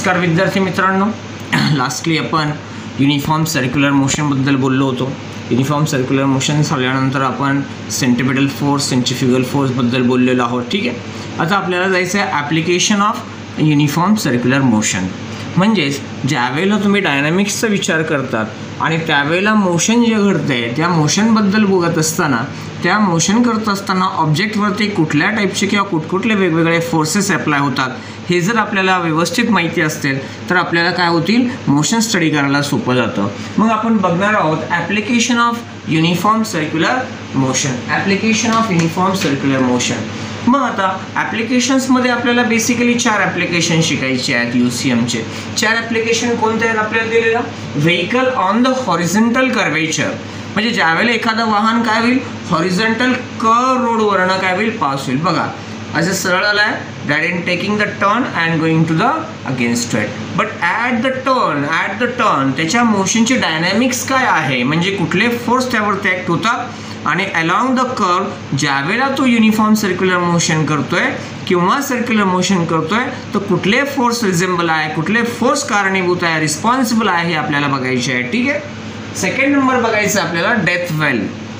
नमस्कार विद्यार्थी मित्रांनो. लास्टली आपण युनिफॉर्म सर्क्युलर मोशनबद्दल बोललो होतो. युनिफॉर्म सर्क्युलर मोशन झाल्यानंतर आपण सेंट्रिपेटल फोर्स, सेंट्रिफ्युगल फोर्सबद्दल बोललेलो आहोत. ठीक आहे, आता आपल्याला जायचं आहे application of uniform circular motion. म्हणजेच ज्यावेळेला तुम्ही डायनॅमिक्सचा विचार करतात आणि त्यावेळेला मोशन जे घडतं आहे त्या मोशनबद्दल बघत असताना, त्या मोशन करत असताना ऑब्जेक्टवरती कुठल्या टाईपचे किंवा कुठकुठले वेगवेगळे फोर्सेस अप्लाय होतात हे जर आपल्याला व्यवस्थित माहिती असेल तर आपल्याला काय होतील, मोशन स्टडी करायला सोपं जातं. मग आपण बघणार आहोत application of uniform circular motion. Application of uniform circular motion. मग आता ॲप्लिकेशन्समध्ये आपल्याला बेसिकली 4 ॲप्लिकेशन शिकायचे आहेत. UCMचे 4 ॲप्लिकेशन कोणते आहेत आपल्याला दिलेलं? Vehicle on the horizontal curvature, म्हणजे ज्यावेळेला एखादं वाहन काय होईल, हॉरिझॉन्टल कर्व रोडवरनं काय होईल, पास होईल. बघा असं सरळ आलं आहे, that in taking the turn and going to the against it. But at the turn त्याच्या मोशनची डायनॅमिक्स काय आहे, म्हणजे कुठले फोर्स त्यावरती ॲक्ट होतात आणि अलॉंग द कर्व ज्यावेळेला तो युनिफॉर्म सर्क्युलर मोशन करतोय किंवा सर्क्युलर मोशन करतोय तर कुठले फोर्स रिझेंबल आहे, कुठले फोर्स कारणीभूत आहे, रिस्पॉन्सिबल आहे हे आपल्याला बघायचे आहे. ठीक आहे. सेकंड नंबर बघायचं आपल्याला डेथ वेल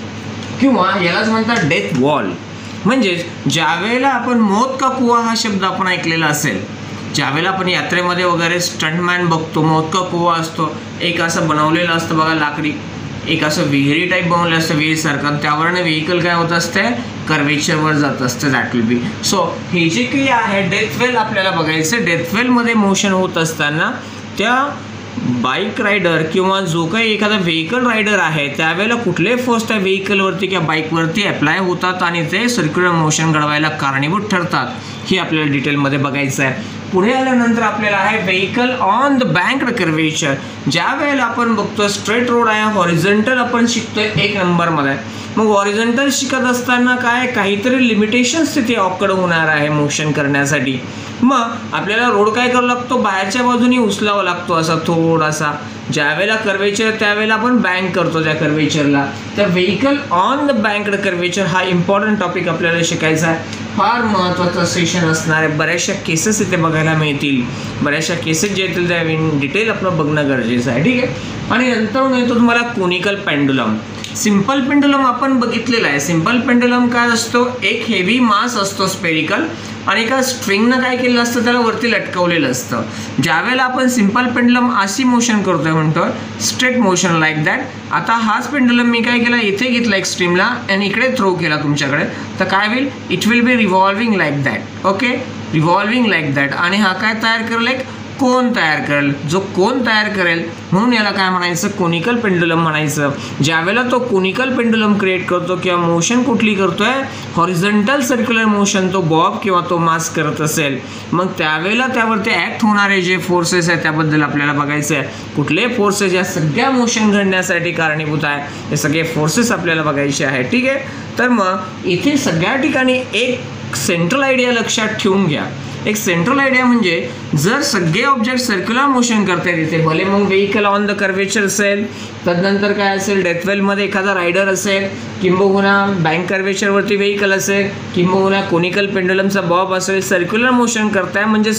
किंवा यालाच म्हणतात डेथ वॉल. म्हणजेच ज्यावेळेला आपण मौत का कुआ हा शब्द आपण ऐकलेला असेल, ज्यावेळेला आपण यात्रेमध्ये वगैरे स्टंटमॅन बघतो, मौत का कुआ असतो, एक असं बनवलेलं असतं बघा लाकडी, एक असं विहिरी टाईप बनवलं असतं विहिरीसारखं, त्यावरनं व्हेकल काय होत असते, कर्वेचरवर जात असते. That will B. सो हे जे काही आहे डेथ वेल आपल्याला बघायचं. डेथ वेलमध्ये मोशन होत असताना त्या बाईक रायडर किंवा जो काही एखादा व्हेकल रायडर आहे त्यावेळेला कुठले फोर्स त्या व्हेकलवरती किंवा बाईकवरती अप्लाय होतात आणि ते सर्क्युलर मोशन घडवायला कारणीभूत ठरतात हे आपल्याला डिटेलमध्ये बघायचं आहे. पुढे आल्यानंतर आपल्याला आहे vehicle on the banked curvature. ज्या वेळेला आपण बघतो स्ट्रेट रोड आहे, हॉरिझॉन्टल आपण शिकतोय 1 नंबरमध्ये. मग हॉरिझॉन्टल शिकत असताना काय काहीतरी लिमिटेशन्स तिथे ऑकड होणार आहे मोशन करण्यासाठी. मग आपल्याला रोड काय करावा लागतो, बाहेरच्या बाजूने उचलावा लागतो असा थोडासा. ज्यावेळेला कर्वेचर त्यावेळेला आपण बँक करतो त्या कर्वेचरला. तर vehicle on the banked curvature हा इम्पॉर्टंट टॉपिक आपल्याला शिकायचा आहे. फार महत्त्वाचं सेशन असणार आहे. बऱ्याचशा केसेस इथे बघायला मिळतील. बऱ्याचशा केसेस जे येतील त्या इन डिटेल आपलं बघणं गरजेचं आहे. ठीक आहे. आणि नंतर येतो तुम्हाला कोनिकल पेंडुलम. सिम्पल पेंडुलम आपण बघितलेला आहे. सिम्पल पेंडुलम काय असतो, एक हेवी मास असतो स्पेरिकल आणि एका स्ट्रिंगनं काय केलेलं असतं, त्याला वरती लटकवलेलं असतं. ज्यावेळेला आपण सिम्पल पेंडुलम अशी मोशन करतोय म्हणतो स्ट्रेट मोशन लाईक दॅट. आता हाच पेंडुलम मी काय केला, इथे घेतला एक्स्ट्रीमला आणि इकडे थ्रो केला तुमच्याकडे, तर काय होईल, it will be revolving like that. Okay, revolving like that. आणि हा काय तयार करेल, एक कोन तयार करेल. जो कोन तयार करेल म्हणून याला काय म्हणायचं, कोनिकल पेंडुलम म्हणायचं. ज्यावेळेला तो कोनिकल पेंडुलम क्रिएट करतो किंवा मोशन कुठली करतोय, हॉरिझॉन्टल सर्क्युलर मोशन तो बॉब किंवा तो मास करत असेल, मग त्यावेळेला त्यावरती ॲक्ट होणारे जे फोर्सेस आहेत त्याबद्दल आपल्याला बघायचं आहे. कुठले फोर्सेस या सगळ्या मोशन घडण्यासाठी कारणीभूत आहे, हे सगळे फोर्सेस आपल्याला बघायचे आहे. ठीक आहे. तर मग इथे सगळ्या ठिकाणी एक सेंट्रल आयडिया लक्षात ठेवून घ्या. एक सेंट्रल आयडिया म्हणजे जर सगळे ऑब्जेक्ट सर्क्युलर मोशन करतात इथे, भले मग व्हेकल ऑन द कर्वेचर असेल, तदनंतर काय असेल, डेथवेलमध्ये एखादा रायडर असेल, किंबहुना बँक कर्वेचरवरती व्हेकल असेल, किंबहुना कोनिकल पेंडुलमचा बॉब असेल, सर्क्युलर मोशन करताय म्हणजे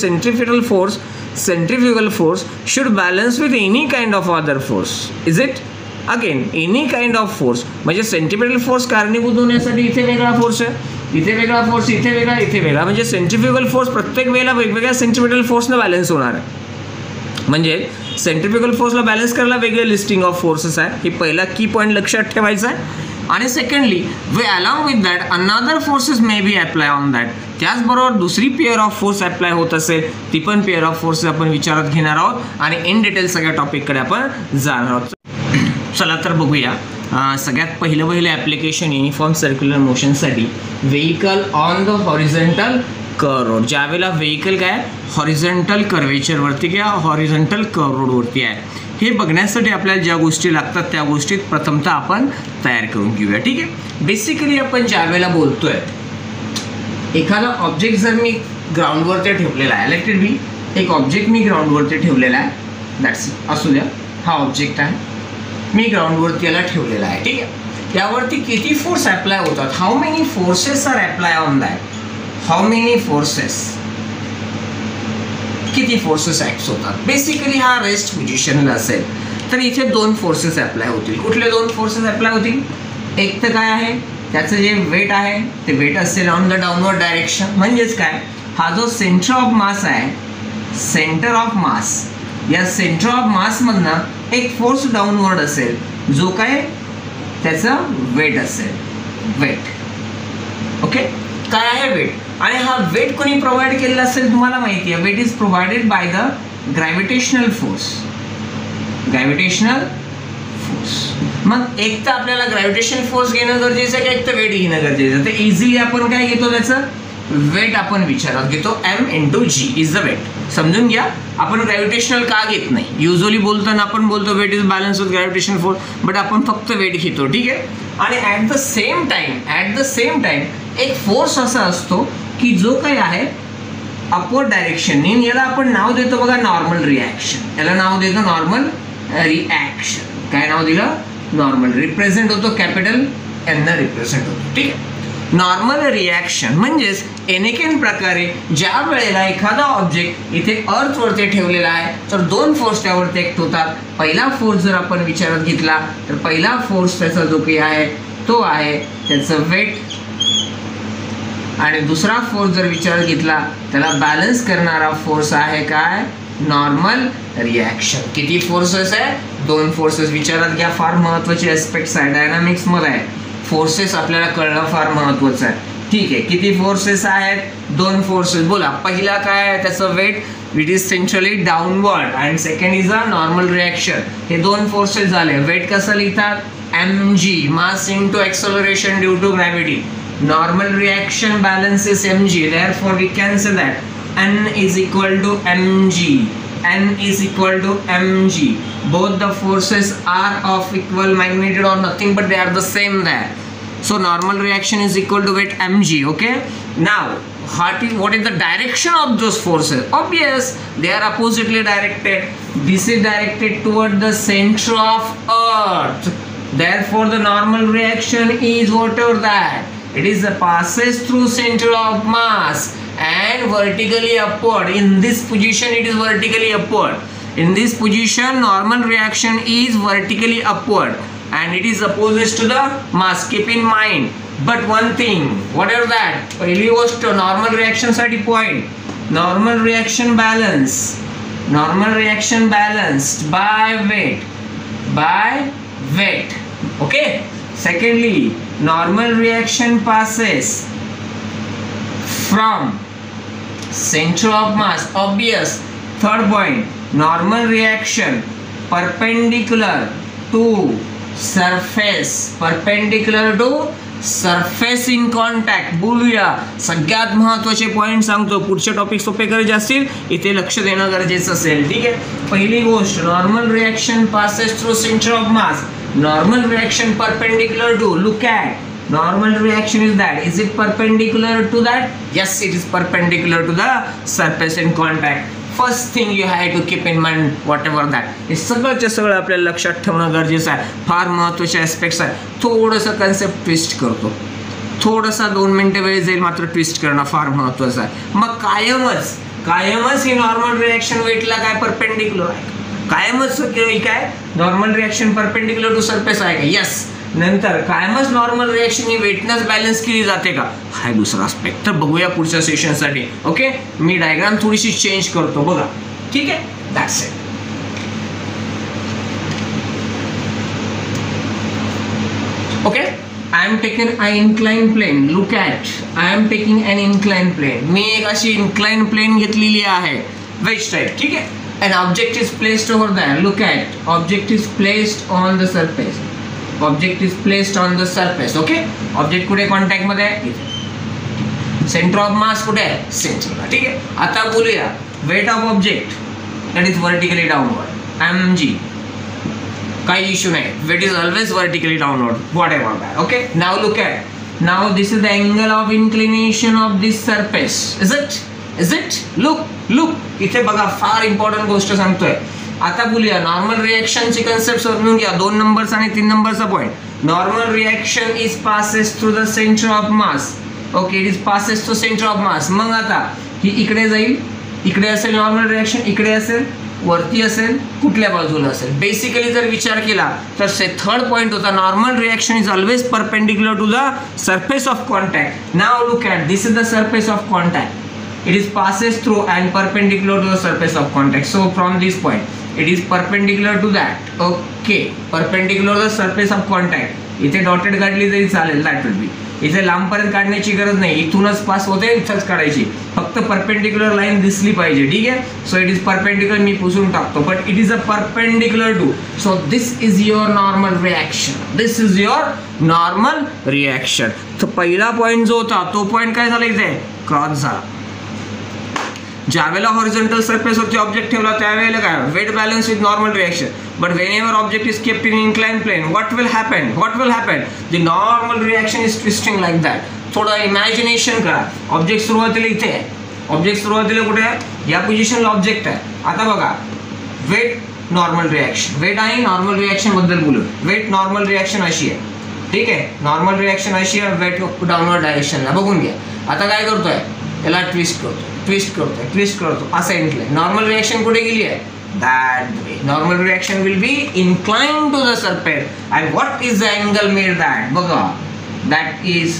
centrifugal force should balance with any kind of other force. Is it? Again any kind of force म्हणजे सेंट्रिपेटल फोर्स कारणीभूत होण्यासाठी इथे वेगळा फोर्स आहे, इथे वेगळा फोर्स, इथे वेगळा, इथे वेगळा. म्हणजे सेंट्रिफ्युगल फोर्स प्रत्येक वेळेला वेगवेगळ्या सेंट्रिपेटल फोर्सनं बॅलन्स होणार आहे. म्हणजे सेंट्रिफ्युगल फोर्सला बॅलन्स करायला वेगळे लिस्टिंग ऑफ फोर्सेस आहे. ही पहिला की पॉईंट लक्षात ठेवायचा आहे. आणि secondly along with that another forces may be apply on that. त्याचबरोबर दुसरी पेअर ऑफ फोर्स अप्लाय होत असेल ती पण पेअर ऑफ फोर्सेस आपण विचारात घेणार आहोत आणि इन डिटेल सगळ्या टॉपिककडे आपण जाणार आहोत. चला तर बघूया. सगळ्यात पहिलं ॲप्लिकेशन युनिफॉर्म सर्क्युलर मोशनसाठी vehicle on the horizontal curve road. ज्यावेळेला व्हेकल काय हॉरिझॉन्टल कर्वेचरवरती किंवा हॉरिझॉन्टल कर्व रोडवरती आहे हे बघण्यासाठी आपल्याला ज्या गोष्टी लागतात त्या गोष्टी प्रथमतः आपण तयार करून घेऊया. ठीक आहे. बेसिकली आपण ज्यावेळेला बोलतोय एखादा ऑब्जेक्ट जर मी ग्राउंडवरती ठेवलेला आहे, लेट इट बी एक ऑब्जेक्ट मी ग्राउंडवरती ठेवलेला आहे, दॅट्स असू द्या, हा ऑब्जेक्ट आहे, मी ग्राउंडवरती याला ठेवलेला आहे. ठीक आहे. यावरती किती फोर्स अप्लाय होतात, how many forces are apply on that, how many forces किती फोर्सेस ऍक्ट होतात. बेसिकली हा रेस्ट पोझिशनला असेल तर इथे 2 फोर्सेस अप्लाय होतील. कुठले 2 फोर्सेस अप्लाय होतील? एक तर काय आहे, त्याचं जे वेट आहे ते वेट असेल ऑन द डाऊनवर्ड डायरेक्शन. म्हणजेच काय, हा जो सेंटर ऑफ मास आहे, सेंटर ऑफ मास, या सेंटर ऑफ मासमधनं एक फोर्स डाऊनवर्ड असेल जो काय त्याचं वेट असेल, वेट. ओके, काय आहे वेट? आणि हा वेट कोणी प्रोव्हाइड केलेला असेल तुम्हाला माहिती आहे. Weight is provided by the gravitational force. Gravitational force. मग एक तर आपल्याला ग्रॅव्हिटेशनल फोर्स घेणं गरजेचं आहे, एक तर वेट घेणं गरजेचं आहे. तर इझिली आपण काय घेतो, त्याचं वेट आपण विचारात घेतो. m × g is the weight. समजून घ्या, आपण ग्रॅव्हिटेशनल का घेत नाही. युजली बोलताना आपण बोलतो weight is balance with gravitational force, but आपण फक्त वेट घेतो. ठीक आहे. आणि ॲट द सेम टाइम एक फोर्स असा असतो की जो काही आहे अपवर्ड डायरेक्शन. याला आपण नाव देतो बघा नॉर्मल रिॲक्शन. याला नाव देतो नॉर्मल रिॲक्शन. काय नाव दिलं? नॉर्मल. रिप्रेझेंट होतो कॅपिटल एन रिप्रेझेंट होतो. ठीक आहे. नॉर्मल रिॲक्शन म्हणजेच एनेकेन प्रकारे ज्या वेळेला एखादा ऑब्जेक्ट इथे अर्थवरती ठेवलेला आहे तर 2 फोर्स त्यावरती ॲक्ट होतात. पहिला फोर्स जर आपण विचारात घेतला तर पहिला फोर्स त्याचा जो काही आहे तो आहे त्याचं वेट, आणि दुसरा फोर्स जर विचारात घेतला त्याला बॅलन्स करणारा फोर्स आहे काय? Normal reaction. किती फोर्सेस आहे? 2 फोर्सेस. विचारात घ्या, फार महत्त्वाचे ॲस्पेक्ट्स आहे डायनामिक्समध्ये आहे. फोर्सेस आपल्याला कळणं फार महत्त्वाचं आहे. ठीक आहे, किती फोर्सेस आहेत? 2 फोर्सेस. बोला, पहिला काय आहे त्याचं weight, it is centrally downward, and second is a normal reaction. हे 2 फोर्सेस झाले. वेट कसं लिहितात? mg, mass into acceleration due to gravity. Normal reaction balance is mg, therefore we can say that n is equal to mg. n is equal to mg. Both the forces are of equal magnitude or nothing, but they are the same there. So normal reaction is equal to weight mg. Okay. Now what is the direction of those forces? Obvious, they are oppositely directed. This is directed toward the center of earth. Therefore the normal reaction is whatever that. It is passes through center of mass and vertically upward. In this position it is vertically upward. In this position normal reaction is vertically upward and it is opposite to the mass. Keep in mind. But one thing, whatever that, पहिली गोष्ट normal reaction साठी point. Normal reaction balance. Normal reaction balanced by weight. By weight. Okay. Secondly, normal reaction passes from center of mass. Obvious. Third point, normal reaction perpendicular to surface. Perpendicular to surface in contact. बोलूया, सगळ्यात महत्त्वाचे point सांगतो. पुढचे topic सोपे करायचे असतील इथे लक्ष देणं गरजेचं असेल. ठीक आहे. पहिली गोष्ट, normal reaction passes through center of mass. Normal reaction perpendicular to, look at, normal reaction is that, is it perpendicular to that? Yes, it is perpendicular to the surface in contact. First thing you have to keep in mind, whatever that. हे सगळंच्या सगळं आपल्याला लक्षात ठेवणं गरजेचं आहे. फार महत्त्वाचे ॲस्पेक्ट्स आहे. थोडंसं कन्सेप्ट ट्विस्ट करतो, थोडासा 2 मिनिटं वेळ जाईल, मात्र ट्विस्ट करणं फार महत्त्वाचं आहे. मग कायमच ही नॉर्मल रिॲक्शन वेटला काय परपेंडिक्युलर आहे? कायमच काय normal reaction perpendicular to surface आहे का? यस. नंतर कायमच नॉर्मल रिॲक्शन ही वेटनच बॅलन्स केली जाते का? हा दुसरा आस्पेक्ट. तर बघूया पुढच्या सेशनसाठी. ओके, मी डायग्राम थोडीशी चेंज करतो बघा. ठीक आहे, that's it. Okay, I am taking an inclined plane. Look at, I am taking an inclined plane. मी एक अशी inclined plane घेतलेली आहे, wedge type. ठीक आहे. An object is placed over there. Look at, object is placed on the surface. Object is placed on the surface. Okay. Object कुठे contact मध्ये आहे? सेंटर ऑफ मास कुठे आहे? सेंटरला. ठीक आहे. आता बोलूया weight of object that is vertically downward, mg. काही इश्यू नाही. Weight is always vertically downward, whatever that. Okay. Now look at, now this is the angle of inclination of this surface. Is it? Look इथे बघा, फार important गोष्ट सांगतोय. आता बोलूया normal रिॲक्शनची concept समजून घ्या. 2 नंबरचा आणि 3 नंबरचा point. Normal reaction is passes through the centre of mass. Okay, it is passes through centre of mass. मग आता ही इकडे जाईल, इकडे असेल नॉर्मल रिॲक्शन, इकडे असेल, वरती असेल, कुठल्या बाजूला असेल. बेसिकली जर विचार केला तर थर्ड पॉईंट होता normal reaction is always perpendicular to the surface of contact. Now look at this is the surface of contact. It is passes through and perpendicular to the surface of contact. So from this point it is perpendicular to that. Okay, perpendicular to the surface of contact. इथे dotted काढली तरी चालेल, that will बी. इथे लांबपर्यंत काढण्याची गरज नाही, इथूनच pass होते, इथंच काढायची, फक्त परपेंडिक्युलर लाईन दिसली पाहिजे. ठीक आहे. सो इट इज परपेंडिक्युलर, मी पुसून टाकतो, but it is a perpendicular to. So this is your normal reaction. This is your normal reaction. तर पहिला पॉईंट जो होता तो पॉईंट काय झाला, इथे क्रॉस झाला. ज्यावेळेला हॉरिझॉन्टल सरफेसवरती ऑब्जेक्ट ठेवला त्यावेळेला काय weight balance with normal reaction. But whenever object is kept in incline plane, what will happen the normal reaction is twisting like that. थोडं इमॅजिनेशन करा. ऑब्जेक्ट सुरुवातीला इथे आहे, ऑब्जेक्ट सुरुवातीला कुठे आहे, या पोझिशनला ऑब्जेक्ट आहे. आता बघा वेट नॉर्मल रिॲक्शन, वेट आणि नॉर्मल रिॲक्शन बद्दल बोलू. वेट नॉर्मल रिॲक्शन अशी आहे, ठीक आहे, नॉर्मल रिॲक्शन अशी आहे, वेट डाऊनवर्ड डायरेक्शनला. बघून घ्या. आता काय करतोय, याला ट्विस्ट करतो असं इन्क्लाइन. नॉर्मल रिॲक्शन कुठे गेली आहे, that way. Normal reaction will be inclined to the surface. And what is the angle made that? बघा, that is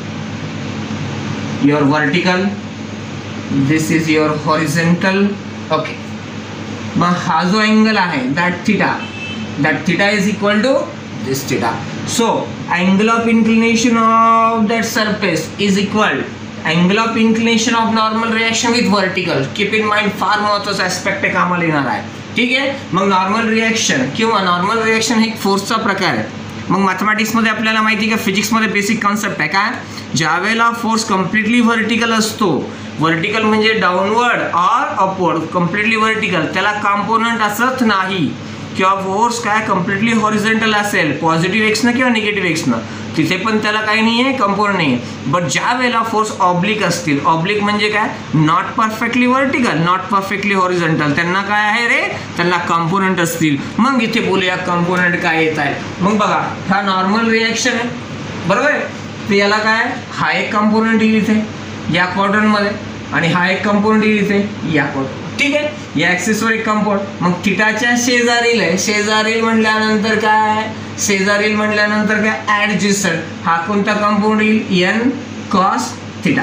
your vertical. This is your horizontal. Okay. मग हा जो angle आहे that theta is equal to this theta. So angle of inclination of that surface is equal angle of inclination of normal reaction with vertical. Keep in mind फार महत्त्वाचा aspect कामाला येणार आहे. ठीक आहे. मग नॉर्मल रिॲक्शन किंवा नॉर्मल रिॲक्शन हे एक फोर्सचा प्रकार आहे. मग मॅथमॅटिक्समध्ये आपल्याला माहिती आहे का, फिजिक्समध्ये बेसिक कॉन्सेप्ट आहे काय, ज्यावेळेला फोर्स कम्प्लिटली व्हर्टिकल असतो, व्हर्टिकल म्हणजे downward or upward, completely vertical, त्याला कॉम्पोनंट असत नाही. किंवा फोर्स काय कम्प्लिटली हॉरिझॉन्टल असेल, पॉझिटिव्ह एक्सनं किंवा निगेटिव्ह एक्सनं, तिथे पण त्याला काही नाही आहे, कंपोनंट नाही आहे. बट ज्या वेळेला फोर्स ऑब्लिक असतील, ऑब्लिक म्हणजे काय, not perfectly vertical, not perfectly horizontal, त्यांना काय आहे रे, त्यांना कंपोनंट असतील. मग इथे बोलूया कंपोनंट काय येत आहे. मग बघा, हा नॉर्मल रिॲक्शन आहे, बरोबर आहे. तर याला काय, हा एक कंपोनंट येईल इथे या क्वाड्रंटमध्ये, आणि हा एक कंपोनंट येईल इथे या क्वाड्रंट. ठीक आहे. या ॲक्सिसवर एक कंपाऊंड. मग थिटाच्या शेजारील आहे, शेजारील म्हटल्यानंतर काय, शेजारील म्हटल्यानंतर काय, ॲडजस्टंट. हा कोणता कंपाऊंड येईल, N cos theta,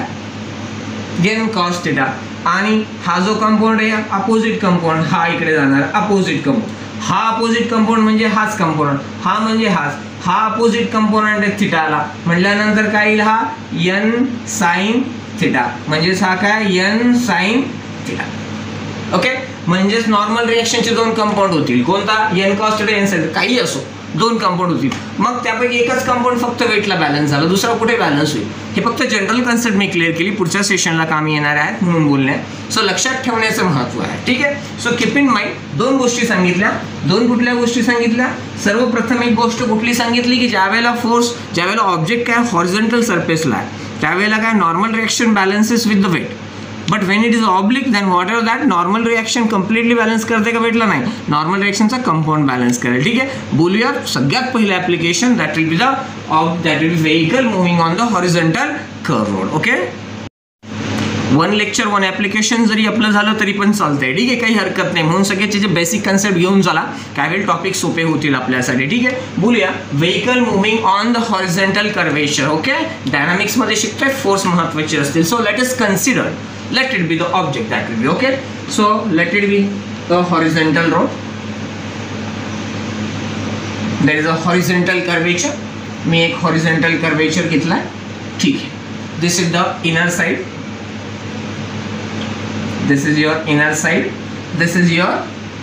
N cos theta. आणि हा जो कंपाऊंड आहे अपोजिट कंपाऊंड, हा इकडे जाणार अपोजिट कंपाऊंड. हा अपोजिट कंपाऊंड म्हणजे हाच कंपोनंट, हा म्हणजे हाच, हा अपोजिट कंपोनंट आहे थिटाला म्हटल्यानंतर काय येईल, हा एन साइन थिटा, म्हणजेच हा काय एन साइन थिटा. ओके. म्हणजेच नॉर्मल रिॲक्शनचे दोन कंपाऊंड होतील. कोणता, N cos theta, N sine, काही असो, दोन कंपाऊंड होतील. मग त्यापैकी एकच कंपाऊंड फक्त वेटला बॅलन्स झालं, दुसरा कुठे बॅलन्स होईल. हे फक्त जनरल कन्सेप्ट मी क्लिअर केली, पुढच्या सेशनला कामी येणार आहेत म्हणून बोलणे. सो लक्षात ठेवण्याचं महत्त्व आहे. ठीक आहे. सो कीप इन माइंड, दोन गोष्टी सांगितल्या. दोन कुठल्या गोष्टी सांगितल्या, सर्वप्रथम एक गोष्ट कुठली सांगितली की ज्यावेळेला फोर्स, ज्यावेळेला ऑब्जेक्ट काय हॉरिझॉन्टल सरफेसला आहे त्यावेळेला काय normal reaction balances with the weight. But when it is oblique than whatever that normal reaction completely balance करते का वेटला, नाही, नॉर्मल रिॲक्शनचा कंपाऊंड बॅलन्स करेल. ठीक आहे. बोलूया सगळ्यात पहिलं application, that will be vehicle moving on the horizontal curve road. Okay. One lecture one application जरी आपलं झालं तरी पण चालतंय. ठीक आहे, काही हरकत नाही. म्हणून सगळ्याचे जे बेसिक कन्सेप्ट घेऊन झाला त्यावेळी टॉपिक सोपे होतील आपल्यासाठी. ठीक आहे. बोलूया vehicle moving on the horizontal curvature. Okay. डायनामिक्समध्ये शिकतोय, फोर्स महत्त्वाचे असतील. So let us consider, let it be the object that will be. Okay, so let it be the horizontal road. There is a horizontal curvature. मी एक horizontal curvature घेतलाय. ठीक आहे. This is the inner side. This is your inner side. This is your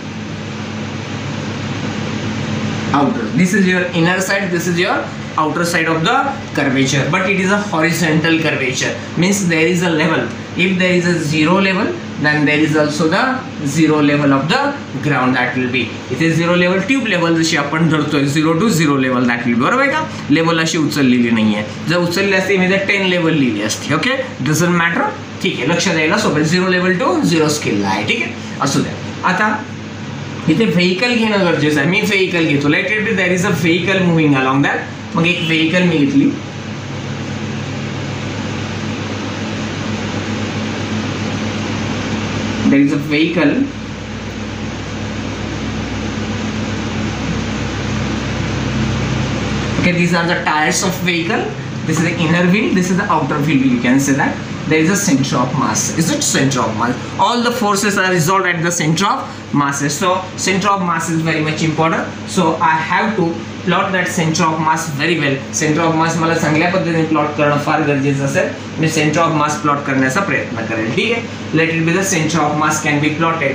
outer. This is your inner side. This is your outer side of the curvature, but it is a horizontal curvature, means there is a level. If there is a zero level, then there is also the zero level of the ground that will be. It is zero level, tube level जशी आपण धरतोय 0 to 0 level that will be. बरोबर आहे का. Level अशी उचललेली नाही आहे. जर उचलली असती मी तर 10 लेवल लिहिली असते. Okay, doesn't matter. ठीक आहे, लक्ष द्यायला सोबत 0 लेवल टू 0 स्केलला आहे. ठीक आहे, असू द्या. आता इथे व्हेकल घेणं गरजेचं आहे. मी व्हेकल घेतो. Let it be there is a vehicle moving along that. मग एक व्हेकल मी घेतली. there is a vehicle okay, these are the tires of vehicle, this is the inner wheel, this is the outer wheel, you can say that. There is a center of mass. Is it center of mass? All the forces are resolved at the center of masses. So center of mass is very much important. So I have to plot that center of mass very well. Center of mass मला चांगल्या पद्धतीने plot करणं फार गरजेचं असेल. मी centre of mass plot करण्याचा प्रयत्न करेल. ठीक आहे. Let it be the centre of mass can be plotted.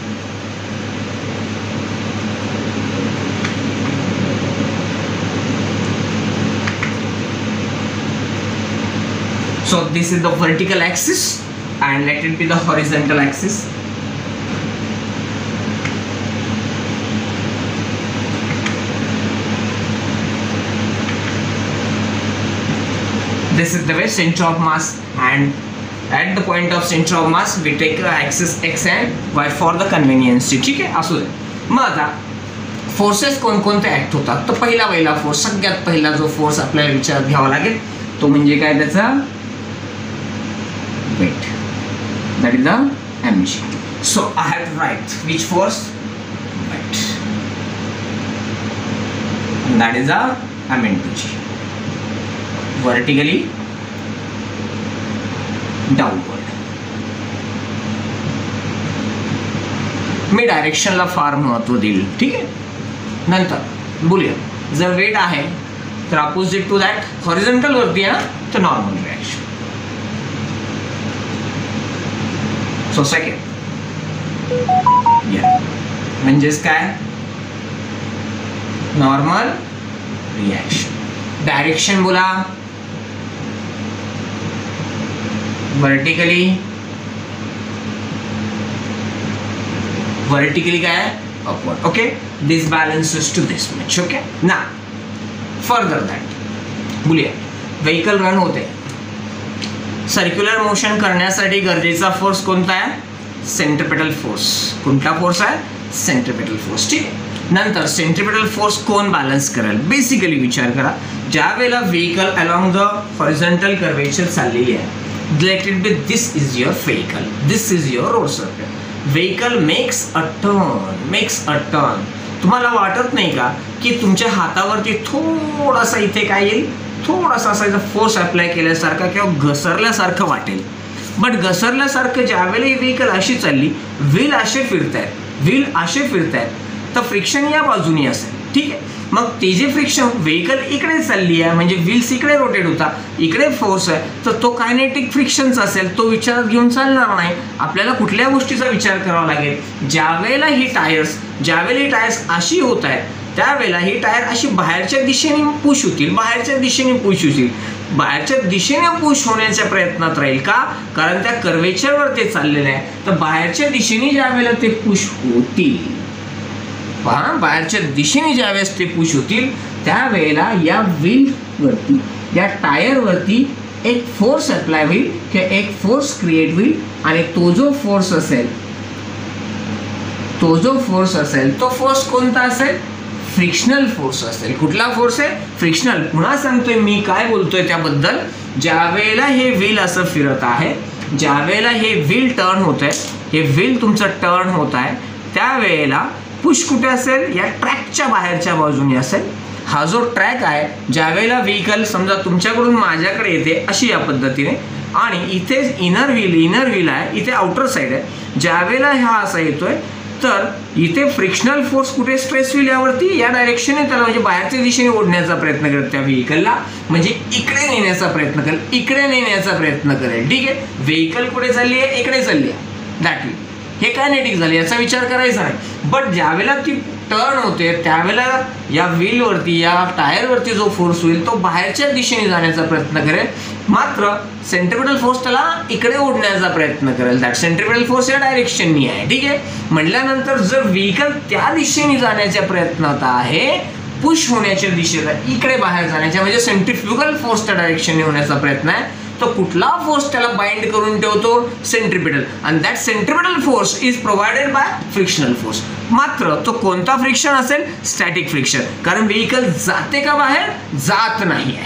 So this is the vertical axis and let it be the horizontal axis. This is the way center of mass, and at the point of center of mass we take the axis x and y for the convenience. ठीक आहे, असू दे. मग आता forces कोणकोणते act होतात, तर पहिला force, सगळ्यात पहिला जो फोर्स आपल्याला विचारात घ्यावा लागेल तो म्हणजे काय, त्याचा weight, that is the mg. So I have to write which force, weight, and that is the m into g. Vertically downward. मी डायरेक्शनला फार महत्व देईल. ठीक आहे. नंतर बोलूया, जर वेट आहे तर अपोजिट टू दॅट हॉरिझॉन्टल वरती आहे ना, तर नॉर्मल रिॲक्शन. सो सेकंड म्हणजेच काय, नॉर्मल रिॲक्शन. डायरेक्शन बोला, वर्टिकली काय, upward. Okay, this balances to this much. Okay, ना फर्दर दॅट बोलूया, व्हेकल रन होते, सर्क्युलर मोशन करण्यासाठी गरजेचा फोर्स कोणता आहे, सेंट्रिपेटल फोर्स. कोणता फोर्स आहे, सेंट्रिपेटल फोर्स. ठीक आहे. नंतर सेंट्रिपेटल फोर्स कोण बॅलन्स करेल, बेसिकली विचार करा, ज्या वेळेला vehicle along the horizontal curvature चाललेली आहे, let it be this is your vehicle, this is your road circle. Vehicle makes a turn. तुम्हाला वाटत नाही का की तुमच्या हातावरती थोडासा इथे काय येईल, थोडासा असा फोर्स अप्लाय केल्यासारखा किंवा घसरल्यासारखं वाटेल. बट घसरल्यासारखं ज्यावेळेला व्हेकल अशी चालली, व्हील असे फिरतायत, तर फ्रिक्शन या बाजूनी असेल. ठीक आहे. मग ते जे फ्रिक्शन, व्हेकल इकडे चालली आहे म्हणजे व्हील्स इकडे रोटेट होता, इकडे फोर्स आहे, तर तो कायनेटिक फ्रिक्शनचा असेल, तो विचारात घेऊन चालणार नाही. आपल्याला कुठल्या गोष्टीचा विचार करावा लागेल, ज्यावेळेला ही टायर्स अशी होत आहेत, त्यावेळेला ही टायर अशी बाहेरच्या दिशेने पुश होतील, बाहेरच्या दिशेने पुश होण्याच्या प्रयत्नात राहील. का, कारण त्या कर्वेचरवर ते चाललेले आहे, तर बाहेरच्या दिशेने ज्यावेळेला ते पुश होतील, बाहेरच्या दिशेने ज्यावेळेस ते पुश होतील, त्यावेळेला या व्हीलवरती, या टायरवरती एक फोर्स अप्लाय होईल किंवा एक फोर्स क्रिएट होईल, आणि तो जो फोर्स असेल तो फोर्स कोणता असेल, फ्रिक्शनल फोर्स असेल. कुठला फोर्स आहे, फ्रिक्शनल. पुन्हा सांगतोय मी काय बोलतोय त्याबद्दल, ज्यावेळेला हे व्हील असं फिरत आहे, ज्यावेळेला हे व्हील टर्न होत आहे, हे व्हील तुमचं टर्न होत आहे, त्यावेळेला पुश कुठे असेल, या ट्रॅकच्या बाहेरच्या बाजूने असेल. हा जो ट्रॅक आहे, ज्यावेळेला व्हेकल समजा तुमच्याकडून माझ्याकडे येते अशी या पद्धतीने, आणि इथे इनर व्हील आहे, इथे आउटर साईड आहे, ज्यावेळेला हा असा येतोय, तर इथे फ्रिक्शनल फोर्स कुठे स्ट्रेस होईल, यावरती, या डायरेक्शनने त्याला म्हणजे बाहेरच्या दिशेने ओढण्याचा प्रयत्न करेल, त्या व्हेकलला म्हणजे इकडे नेण्याचा प्रयत्न करेल. ठीक आहे. व्हेकल कुठे चालली आहे, इकडे चालली आहे, दॅट मीन हे कायनेटिक झाले, याचा विचार करायचा नाही. बट ज्यावेळेला ती टर्न होते, त्यावेळेला या व्हीलवरती, या टायरवरती जो फोर्स होईल, तो बाहेरच्या दिशेने जाण्याचा प्रयत्न करेल, मात्र सेंट्रिपेटल फोर्स त्याला इकडे ओढण्याचा प्रयत्न करेल. दॅट सेंट्रिपेटल फोर्स या डायरेक्शननी आहे. ठीक आहे. म्हटल्यानंतर जर व्हेकल त्या दिशेने जाण्याच्या प्रयत्नात आहे, पुश होण्याच्या दिशेला, इकडे बाहेर जाण्याच्या, म्हणजे सेंट्रिफ्युगल फोर्स त्या डायरेक्शनने होण्याचा प्रयत्न आहे, तो कुठला फोर्स त्याला बाइंड करून ठेवतो, सेंट्रिपेटल. आणि that centripetal force is provided by frictional force. मात्र तो कोणता फ्रिक्शन असेल, स्टॅटिक फ्रिक्शन. कारण व्हेकल जाते का बाहेर, जात नाही आहे.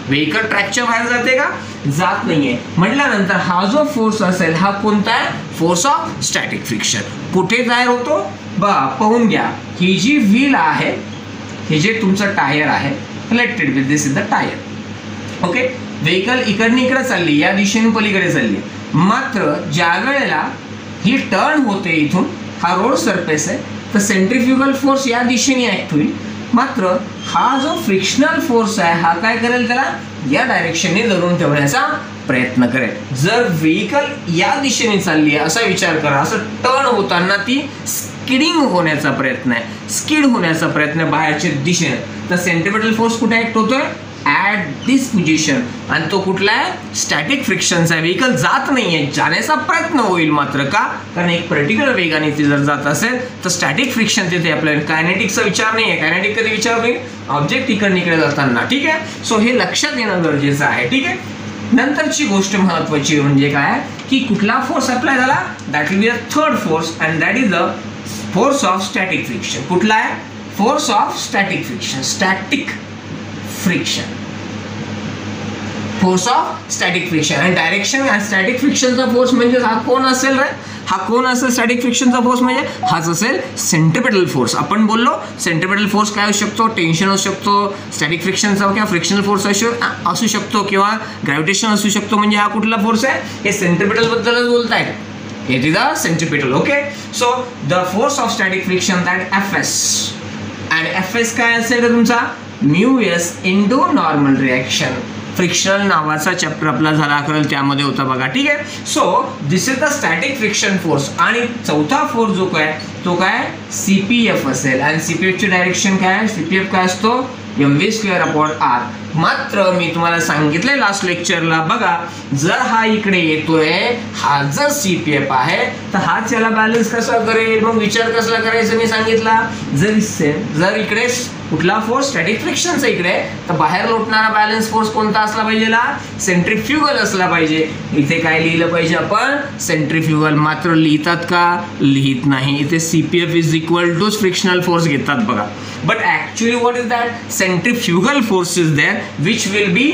व्हेकल ट्रॅकच्या बाहेर जाते का? जात नाहीये. म्हटल्यानंतर हा जो फोर्स असेल हा कोणता आहे? Force of static friction. कुठे तयार होतो? पाहून घ्या, ही जी व्हील आहे, हे जे तुमचं टायर आहे, connected with this is the tyre. Okay, vehicle इकडनं इकडे चालली, या दिशेने पलीकडे चालली. मात्र ज्या वेळेला ही टर्न होते, इथून हा रोड सरफेस आहे, तर सेंट्रीफ्युगल फोर्स या दिशेने ऍक्ट होईल. मात्र हा जो फ्रिक्शनल फोर्स आहे हा काय करेल? त्याला या डायरेक्शनने धरून ठेवण्याचा प्रयत्न करेल. जर व्हेकल या दिशेने चालली आहे असा विचार करा, असं टर्न होताना ती स्किडिंग होण्याचा प्रयत्न आहे, स्किड होण्याचा प्रयत्न बाहेरच्या दिशेने, तर सेंट्रिपेटल फोर्स कुठे ऍक्ट होतोय? At this position. आणि तो कुठला आहे? स्टॅटिक फ्रिक्शनचा. व्हेकल जात नाहीये, जाण्याचा प्रयत्न होईल. मात्र का? कारण एक पर्टिक्युलर वेगाने ती जर जात असेल तर स्टॅटिक फ्रिक्शन तिथे आपल्याला, कायनेटिकचा विचार नाहीये. कायनेटिक कधी विचार होईल? ऑब्जेक्ट इकडे इकडे जाताना. ठीक आहे, सो हे लक्षात येणं गरजेचं आहे. ठीक आहे, नंतरची गोष्ट महत्वाची म्हणजे काय की कुठला फोर्स अप्लाय झाला? That will be the third force and that is the force of static friction. कुठला आहे? Force of static friction. Static friction, force of static friction. आणि डायरेक्शन स्टॅटिक फ्रिक्शनचा फोर्स म्हणजे हा कोण असेल रे? हा कोण असेल? स्टॅटिक फ्रिक्शनचा फोर्स म्हणजे हाच असेल सेंट्रिपेटल फोर्स. आपण बोललो सेंट्रिपेटल फोर्स काय असू शकतो? टेन्शन असू शकतो, स्टॅटिक फ्रिक्शनचा किंवा फ्रिक्शनल फोर्स असू शकतो, किंवा ग्रॅव्हिटेशन असू शकतो. म्हणजे हा कुठला फोर्स आहे? हे सेंट्रिपेटल बद्दलच बोलतायत. It is the centripetal. Okay, so the force of static friction, that Fs, and Fs काय असेल तुमचा? Mu S into normal reaction. Frictional नावाचा चॅप्टर आपला झाला करेल त्यामध्ये होता बघा. ठीक आहे, so this is the static friction force. आणि चौथा फोर्स जो काय तो काय? CPF असेल. आणि CPF ची डायरेक्शन काय? CPF काय असतो? mv²/r. मात्र मी तुम्हाला सांगितलंय लास्ट लेक्चरला बघा, जर हा इकडे येतोय, हा जर CPF आहे तर हाच याला बॅलन्स कसा करेल? मग विचार कसला करायचा मी सांगितला. जर इकडे कुठला फोर्स? स्टॅटिक फ्रिक्शनचा इकडे, तर बाहेर लोटणारा बॅलन्स फोर्स कोणता असला पाहिजे? सेंट्रिफ्युगल असला पाहिजे. इथे काय लिहिलं पाहिजे आपण? सेंट्रिफ्युगल. मात्र लिहितात का? लिहित नाही. इथे CPF is equal to frictional force घेतात बघा. But actually what is that? Centrifugal force is there which will be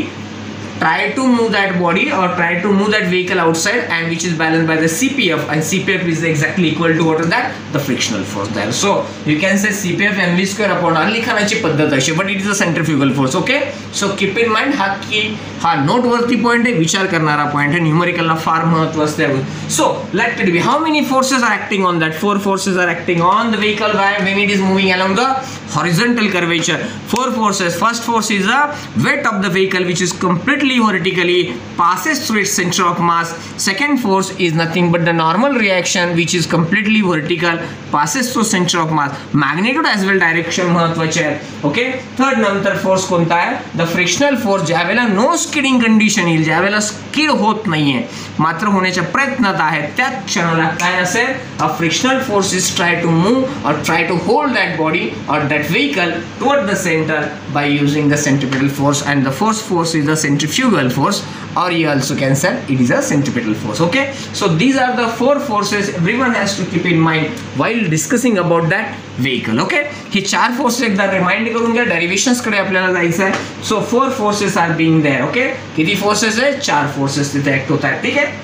try to move that body or try to move that vehicle outside, and which is balanced by the CPF, and CPF is exactly equal to what is that? The frictional force there. So you can say CPF mv²/r लिखाणाची पद्धत अशी, but it is a centrifugal force. Okay, so keep in mind हा note वरती point आहे, विचार करणारा point आहे, न्यूमेरिकलला फार महत्त्व असते. So let it be, how many forces are acting on that? 4 forces are acting on the vehicle when it is moving along the horizontal curvature. 4 forces. First force is the weight of the vehicle which is completely vertically passes through its center of mass. Second force is nothing but the normal reaction which is completely vertical, passes through center of mass. Magnitude as well direction महत्वाचे आहे. Okay, third नंतर force कोणता आहे? The frictional force. ज्या वेळेला no skidding condition येईल, ज्या वेळेला स्किड होत नाहीये मात्र होण्याच्या प्रयत्नात आहे, त्याच क्षणाला काय असेल? A frictional force is try to move or try to hold that body or that vehicle toward the center by using the centripetal force, and the first force is the centrifugal force, or you also can say it is a centripetal force. Okay, so these are the 4 forces everyone has to keep in mind while discussing about that vehicle. Okay, हे 4 forces एकदा remind करून घ्या, डेरिव्हेशन्स कडे आपल्याला जायचं आहे. So 4 forces are being there. Okay, किती forces आहे? 4 फोर्सेस तिथे ऍक्ट होत आहेत. ठीक आहे,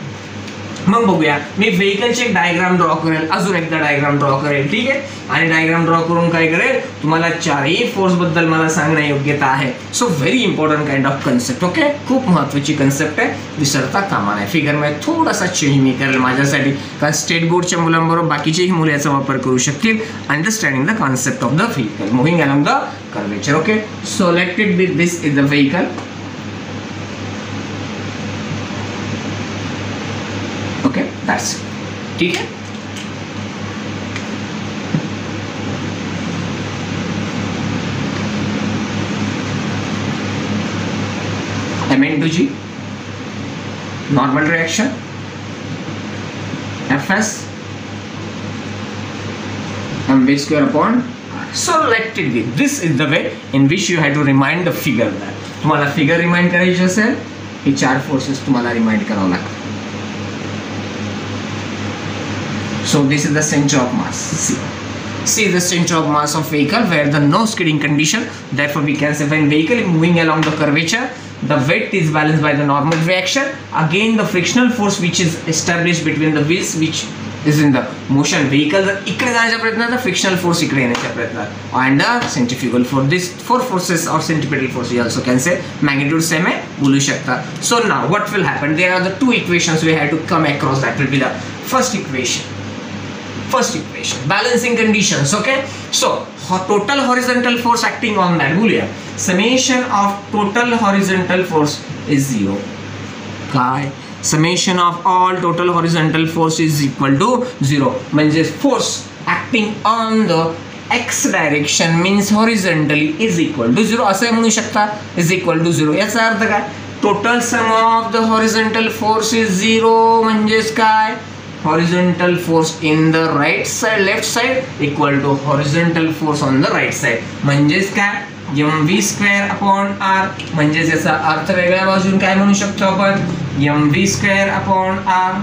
मग बघूया. मी व्हेकलचे एक डायग्राम ड्रॉ करेल, अजून एकदा डायग्राम ड्रॉ करेल. ठीक आहे, आणि डायग्राम ड्रॉ करून काय करेल? तुम्हाला 4ही फोर्स बद्दल मला सांगणं योग्यता आहे. So very important kind of concept. Okay, खूप महत्त्वाची कन्सेप्ट आहे, विसरता कामा नये. फिगरमध्ये थोडासा चेंज मी करेल माझ्यासाठी, कारण स्टेट बोर्डच्या मुलांबरोबर बाकीचेही मुलं याचा वापर करू शकतील. Understanding the concept of the vehicle moving along the curvature. Okay, so let it be this is the vehicle. Okay, that's it. ठीक है, Mn/g normal reaction, Fs mv²/r. So let it be. This is the way in which you have to remind the figure. that तुम्हाला figure remind करायची असेल, हे 4 forces तुम्हाला remind करावं लागतं. So this is the center of mass. See, See the center of mass of vehicle where the no skidding condition. Therefore we can say when vehicle is moving along the curvature, the weight is balanced by the normal reaction. Again the frictional force which is established between the wheels which is in the motion. vehicle इकडे जाण्याचा प्रयत्न, frictional force इकडे येण्याचा प्रयत्न, and centrifugal force. This four forces or centripetal force we also can say magnitude same आहे बोलू शकता. So now what will happen? There are the two equations we have to come across. That will be the first equation, balancing conditions. Okay, so total horizontal force acting on that बोलूया, summation of total horizontal force is 0. काय summation of all total horizontal force is equal to 0. म्हणजे force acting on the x direction means horizontally is equal to 0 असं म्हणू शकता, is equal to 0. याचा अर्थ काय? total sum of the horizontal force is 0. म्हणजेच काय? horizontal force in the right side, left side equal to horizontal force on the right side. म्हणजेच काय? mv square upon r. म्हणजेच याचा अर्थ वेगळ्या बाजून काय म्हणू शकतो आपण? mv square upon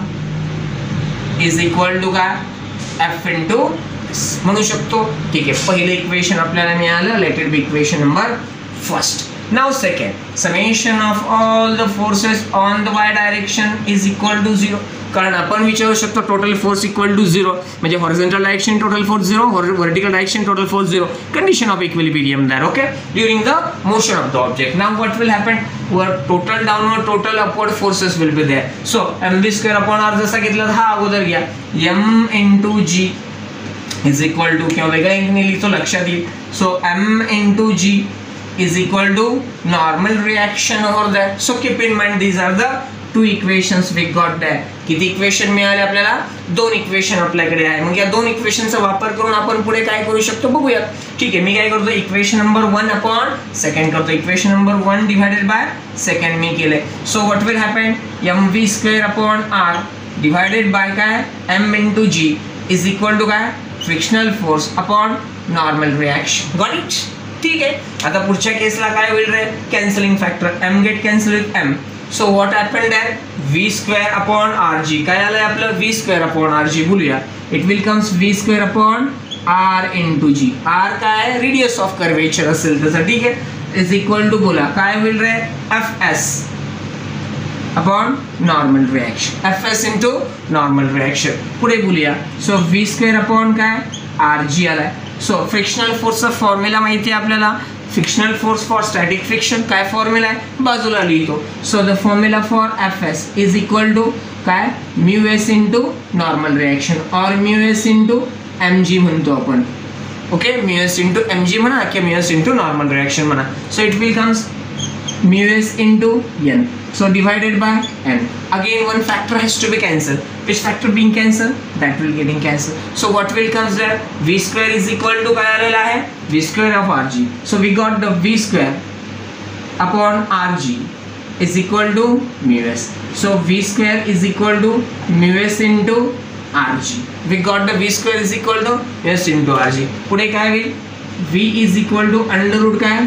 r is equal to काय? f इंटू म्हणू शकतो. ठीक आहे, पहिले इक्वेशन आपल्याला मिळालं. Let it be equation number first. Now second, summation of all the forces on the y direction is equal to 0. कारण आपण विचारू शकतो टोटल फोर्स इक्वल टू 0 म्हणजे horizontal direction total force 0, vertical direction total force 0. Condition of equilibrium there, okay, during the motion of the object. Now what will happen? Total downward, total upward forces will be there. So mv square upon r जसा घेतला हा अगोदर घ्या, m into g is equal to, किंवा वेगळ्या English लिहितो लक्षात येईल. So m into g is equal to normal reaction over there. So keep in mind these are the two equations we got there. किती इक्वेशन मिळाले आपल्याला? दोन equation आपल्याकडे आहे. मग या दोन इक्वेशनचा वापर करून आपण पुढे काय करू शकतो बघूया. ठीक आहे, मी काय करतो? इक्वेशन नंबर 1 अपॉन सेकंड करतो. Equation number 1 divided by second मी केले. So what will happen? mv square upon r divided by काय? m into g is equal to काय? Frictional force upon normal reaction. Got it? ठीक आहे. आता पुढच्या केसला काय होईल रे? Cancelling factor m get cancel with m. So what happen there? v square upon rg. काय आलंय आपलं? v स्क्वेअर अपॉन rg बोलूया. It will comes v square upon r into g. r काय? रेडियस ऑफ कर्वेचर असेल तसं. ठीक आहे, is equal to बोला काय होईल रे? fs अपॉन normal reaction. fs into normal reaction. पुढे बोलूया. सो v स्क्वेअर अपॉन काय? rg आलाय. सो फ्रिक्शनल फोर्सचा फॉर्म्युला माहिती आहे आपल्याला. Frictional force for static friction काय फॉर्म्युला आहे? बाजूला लिहितो. So the formula for fs is equal to काय? Mu S into normal reaction or mu S into mg म्हणतो आपण. Okay, mu S into mg म्हणा किंवा mu S into normal reaction म्हणा. So it will comes mu s into n. So divided by n. Again one factor has to be cancelled. Which factor being cancelled? That will getting cancelled. So what will comes there? V square is equal to काय आलेला आहे? V square of rg. So we got the V square upon rg is equal to mu s. So V square is equal to mu s into rg. We got the V square is equal to s into rg. पुढे काय होईल? V is equal to under root काय?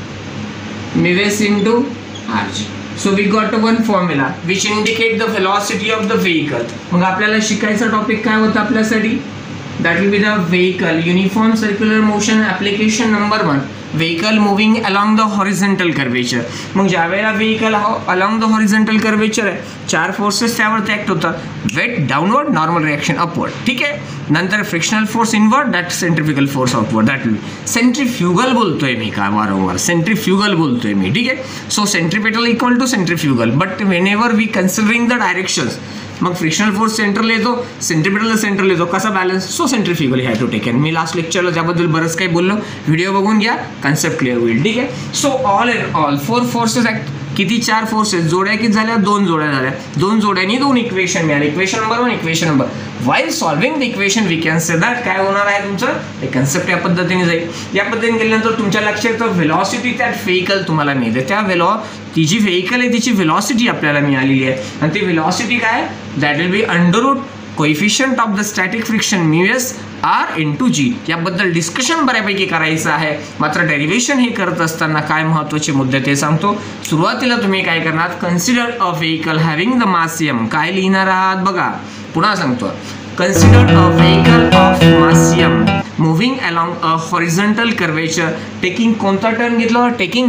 mu s into rg. So we got one formula which indicate the velocity of the vehicle. मग आपल्याला शिकायचा topic काय होता आपल्यासाठी? That will be the vehicle uniform circular motion application number 1. Vehicle moving along the horizontal curvature. मग ज्यावेळेला vehicle along the horizontal curvature आहे, चार फोर्सेस त्यावरती ऍक्ट होतात. Weight downward, normal reaction upward. ठीक आहे, नंतर frictional force inward, that centrifugal force outward. That will centrifugal बोलतोय मी काय वारंवार? सेंट्रिफ्युगल बोलतोय मी. ठीक आहे, so centripetal equal to centrifugal. But whenever we considering the directions, मग फ्रिक्शनल फोर्स सेंट्रल येतो, सेंट्रिपेटल सेंट्रल येतो. कसा balance? So centrifugal have to taken. मी लास्ट लेक्चरला त्याबद्दल बरंच काही बोललो, व्हिडिओ बघून घ्या, कन्सेप्ट क्लिअर होईल. ठीक आहे, so all in all four forces act. किती? चार फोर्सेस. जोड्या किती झाल्या? दोन जोड्या झाल्या. दोन जोड्यांनी दोन इक्वेशन मिळाले. Equation number 1, equation number. While solving the equation we can say that काय होणार आहे तुमचं? हे कन्सेप्ट या पद्धतीने जाईल. या पद्धतीने गेल्यानंतर तुमच्या लक्षात येतं व्हेलॉसिटी दॅट व्हेइकल तुम्हाला मिळते. त्या ती जी व्हेइकल आहे तिची व्हेलॉसिटी आपल्याला मिळालेली आहे. आणि ती व्हेलॉसिटी काय? That will be under root coefficient of the static friction mu S R into G. याबद्दल डिस्कशन बऱ्यापैकी करायचं आहे. मात्र डेरिव्हेशन हे करत असताना काय महत्त्वाचे मुद्दे ते सांगतो. सुरुवातीला तुम्ही काय करणार? Consider a vehicle having the mass m. काय लिहिणार आहात बघा, पुन्हा सांगतो. considered a vehicle of mass m moving along a horizontal curvature taking कोणता टर्न घेतला, taking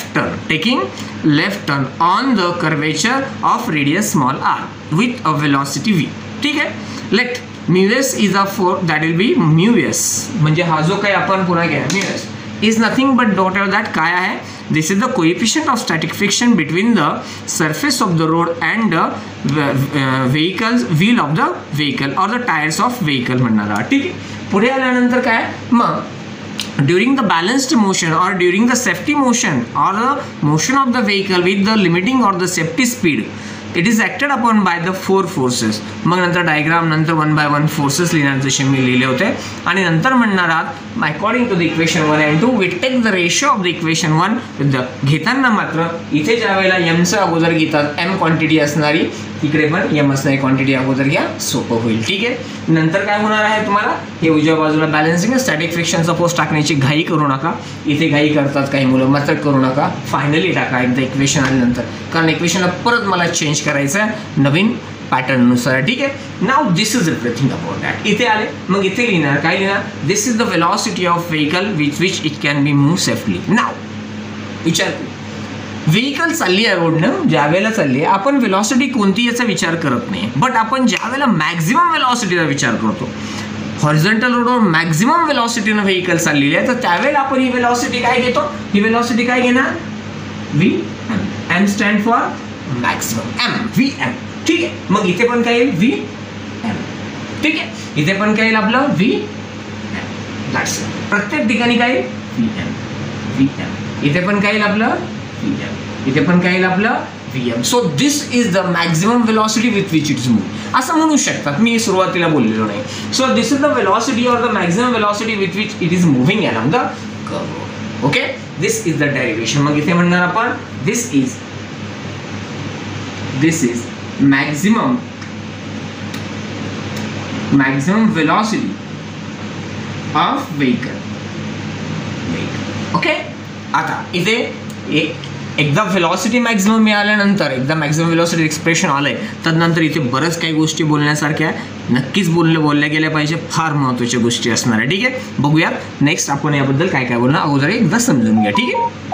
left turn on the curvature of radius small r with a velocity v. ठीक आहे. let mu s is a force that will be mu s म्हणजे हा जो काही आपण पुन्हा घ्या mu s is nothing but whatever that काय आहे, this is the coefficient of static friction between the surface of the road and the vehicles wheel of the vehicle or the tires of vehicle म्हणणार आहे. ठीक आहे. पुढे आल्यानंतर काय मग during the balanced motion or during the safety motion or the motion of the vehicle with the limiting or the safety speed it is acted upon by the four forces. मग नंतर डायग्राम नंतर 1 by 1 forces लिहिणार जसे मी लिहिले होते आणि नंतर म्हणणार आहात according to the equation 1 and 2 we take the ratio of the equation 1 with the घेताना मात्र इथे ज्या वेळेला m चं अगोदर घेतात m क्वांटिटी असणारी तिकडे पण m असणारी क्वांटिटी अगोदर घ्या, सोपं होईल. ठीक आहे. नंतर काय होणार आहे तुम्हाला हे उजव्या बाजूला बॅलन्सिंग स्टॅटिक फ्रिक्शनचा फोर्स टाकण्याची घाई करू नका. इथे घाई करतात काही मुलं, मात्र करू नका. फायनली टाका एकदा इक्वेशन आल्यानंतर, कारण इक्वेशनला परत मला चेंज करायचं आहे नवीन पॅटर्न नुसार. ठीक आहे. Now this is everything about that. इथे आले मग इथे लिहिणार काय लिहिणार, this is the velocity of vehicle with which it can be move safely. Now विचार व्हेकल चालली आहे रोडनं, ज्या वेळेला चालली आहे आपण वेलॉसिटी कोणती याचा विचार करत नाही, बट आपण ज्या वेळेला मॅक्झिमम वेलॉसिटीचा विचार करतो, हॉरिझॉन्टल रोडवर मॅक्झिमम वेलॉसिटीनं व्हेकल चाललेली आहे, तर त्यावेळेला आपण ही वेलॉसिटी काय घेतो, ही वेलॉसिटी काय घेणार V M. M stand for maximum M, V M. ठीक आहे. मग इथे पण काय येईल व्ही एम. ठीक आहे. इथे पण काय येईल आपलं व्ही एम. प्रत्येक ठिकाणी काय येईल व्ही एम, व्ही एम. इथे पण काय येईल आपलं इथे पण काय येईल आपलं Vm. So this is the maximum velocity with which it is move असं म्हणू शकतात, मी सुरुवातीला बोललेलो नाही. So this is the velocity or the maximum velocity with which it is moving along the curve. Okay. This is the derivation. मग इथे म्हणणार आपण this is maximum velocity of vehicle. Okay. आता इथे एकदा वेलॉसिटी मॅक्झिमम मिळाल्यानंतर, एकदा maximum velocity expression आलंय, त्यानंतर इथे बरंच काही गोष्टी बोलण्यासारख्या नक्कीच बोलल्या गेल्या पाहिजे, फार महत्त्वाच्या गोष्टी असणार आहे. ठीक आहे. बघूयात नेक्स्ट आपण याबद्दल काय काय बोलणार, अगोदर एकदा समजून घ्या. ठीक आहे.